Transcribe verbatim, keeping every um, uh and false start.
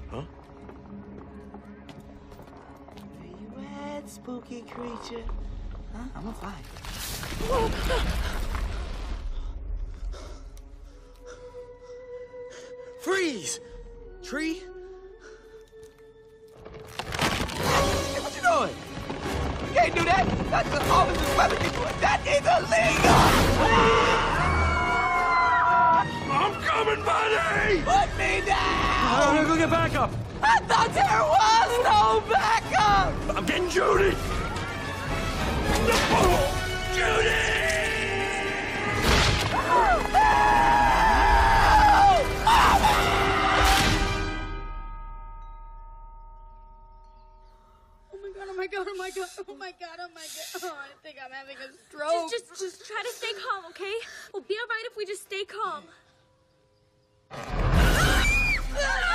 Huh? Where you at, spooky creature? Huh? I'm a fight. Freeze! Tree? Hey, what you doing? You can't do that. That's the officer's weapon. You doing that is illegal. I'm coming, buddy! Put me down! I'm gonna go get backup. I thought there was no backup! I'm getting Judy! No! Judy! Oh my god, oh my god, oh my god, oh my god, oh my god. Oh, I think I'm having a stroke. Just, just, just try to stay calm, okay? We'll be alright if we just stay calm.